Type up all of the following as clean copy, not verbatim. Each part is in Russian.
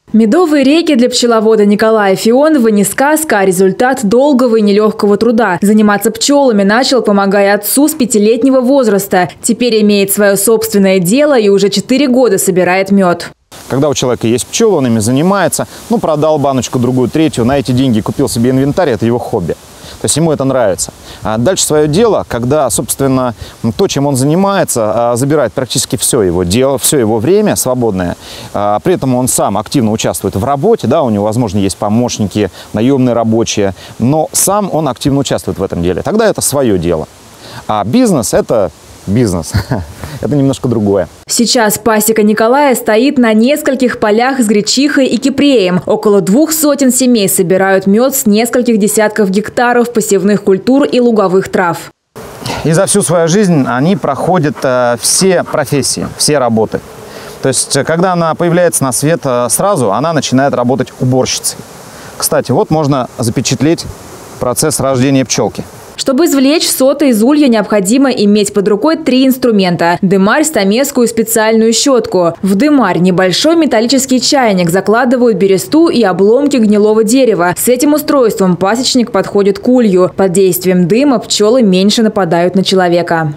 Медовые реки для пчеловода Николая Фионова не сказка, а результат долгого и нелегкого труда. Заниматься пчелами начал, помогая отцу с 5-летнего возраста. Теперь имеет свое собственное дело и уже 4 года собирает мед. Когда у человека есть пчелы, он ими занимается, продал баночку, другую, третью, на эти деньги купил себе инвентарь, это его хобби. То есть ему это нравится. А дальше свое дело, когда, собственно, то, чем он занимается, забирает практически все его дело, все его время свободное. При этом он сам активно участвует в работе, да, у него, возможно, есть помощники, наемные рабочие, но сам он активно участвует в этом деле. Тогда это свое дело. А бизнес – это бизнес. Это немножко другое. Сейчас пасека Николая стоит на нескольких полях с гречихой и кипреем. Около 200 семей собирают мед с нескольких десятков гектаров посевных культур и луговых трав. И за всю свою жизнь они проходят все профессии, все работы. То есть, когда она появляется на свет сразу, она начинает работать уборщицей. Кстати, вот можно запечатлеть процесс рождения пчелки. Чтобы извлечь соты из улья, необходимо иметь под рукой 3 инструмента – дымарь, стамеску и специальную щетку. В дымарь небольшой металлический чайник закладывают бересту и обломки гнилого дерева. С этим устройством пасечник подходит к улью. Под действием дыма пчелы меньше нападают на человека.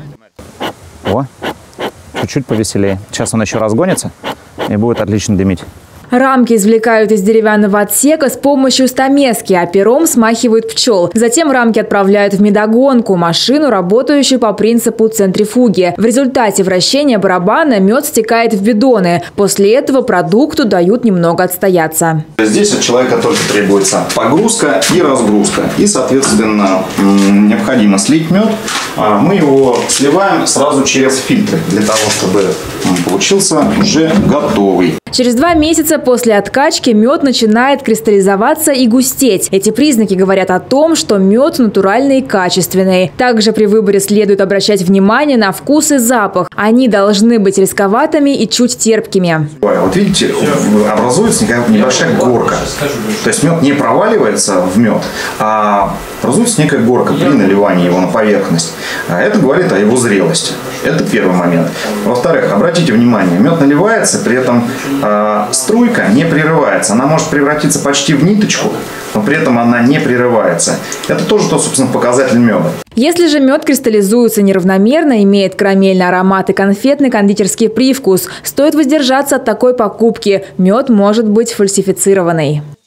О, чуть-чуть повеселее. Сейчас он еще разгонится и будет отлично дымить. Рамки извлекают из деревянного отсека с помощью стамески, а пером смахивают пчел. Затем рамки отправляют в медогонку – машину, работающую по принципу центрифуги. В результате вращения барабана мед стекает в бидоны. После этого продукту дают немного отстояться. Здесь от человека только требуется погрузка и разгрузка. И, соответственно, необходимо слить мед. Мы его сливаем сразу через фильтры, для того, чтобы он получился уже готовый. Через 2 месяца после откачки мед начинает кристаллизоваться и густеть. Эти признаки говорят о том, что мед натуральный и качественный. Также при выборе следует обращать внимание на вкус и запах. Они должны быть рисковатыми и чуть терпкими. Вот видите, образуется небольшая горка. То есть мед не проваливается в мед, а образуется некая горка при наливании его на поверхность. Это говорит о его зрелости. Это первый момент. Во-вторых, обратите внимание, мед наливается, при этом струйка не прерывается. Она может превратиться почти в ниточку, но при этом она не прерывается. Это тоже, собственно, показатель меда. Если же мед кристаллизуется неравномерно, имеет карамельный аромат и конфетный кондитерский привкус, стоит воздержаться от такой покупки. Мед может быть фальсифицированный.